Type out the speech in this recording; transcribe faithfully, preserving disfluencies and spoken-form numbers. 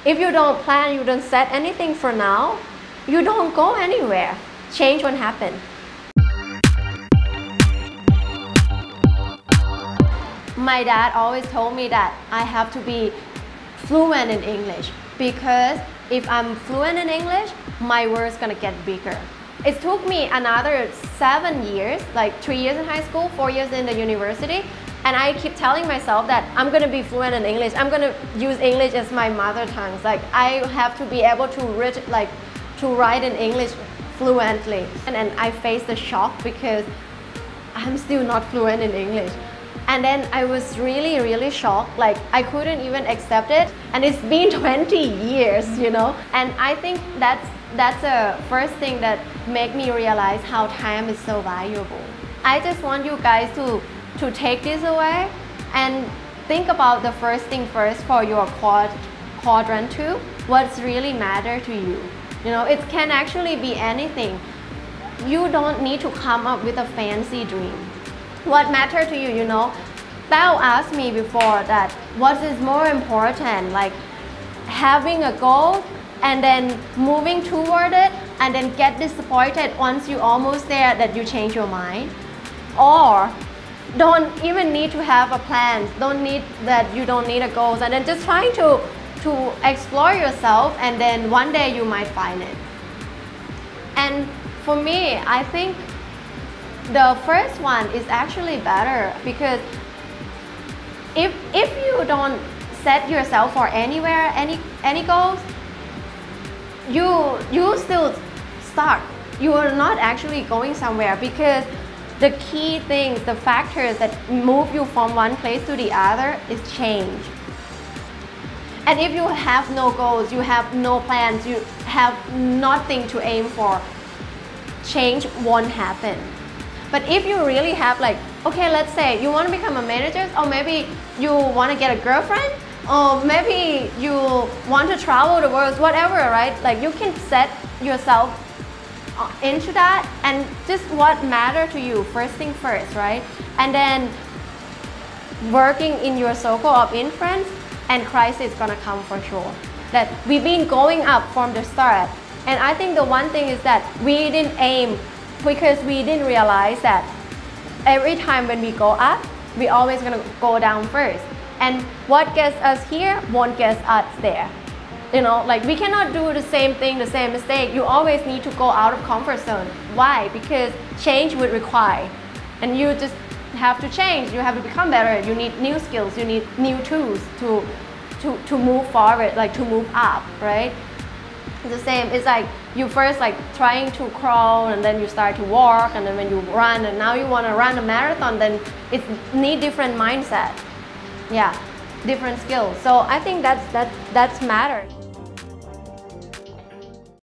If you don't plan, you don't set anything for now, you don't go anywhere. Change won't happen. My dad always told me that I have to be fluent in English, because if I'm fluent in English, my words gonna get bigger. It took me another seven years, like three years in high school, four years in the university, and I keep telling myself that I'm gonna be fluent in English. I'm gonna use English as my mother tongue. Like I have to be able to read, like to write in English fluently. And then I faced the shock because I'm still not fluent in English. And then I was really, really shocked. Like I couldn't even accept it. And it's been twenty years, you know. And I think that's that's the first thing that made me realize how time is so valuable. I just want you guys to to take this away and think about the first thing first for your quad, quadrant two. What's really matter to you? You know, it can actually be anything. You don't need to come up with a fancy dream. What matter to you, you know? Bao asked me before that what is more important, like having a goal and then moving toward it and then get disappointed once you're almost there that you change your mind, or don't even need to have a plan, don't need that you don't need a goals, and then just trying to to explore yourself, and then one day you might find it. And for me, I think the first one is actually better, because if if you don't set yourself for anywhere, any any goals, you you still stuck. You are not actually going somewhere, because the key things, the factors that move you from one place to the other is change. And if you have no goals, you have no plans, you have nothing to aim for, change won't happen. But if you really have, like, okay, let's say you want to become a manager, or maybe you want to get a girlfriend, or maybe you want to travel the world, whatever, right? Like you can set yourself into that, and just what matter to you, first thing first, right? And then working in your circle of influence, and crisis is gonna come for sure. That we've been going up from the start, and I think the one thing is that we didn't aim, because we didn't realize that every time when we go up, we always gonna go down first, and what gets us here won't get us there. You know, like we cannot do the same thing, the same mistake. You always need to go out of comfort zone. Why? Because change would require, and you just have to change. You have to become better. You need new skills. You need new tools to to to move forward, like to move up, right? The same. It's like you first like trying to crawl, and then you start to walk, and then when you run, and now you want to run a marathon, then it need different mindset. Yeah. Different skills. So I think that's that that's matters.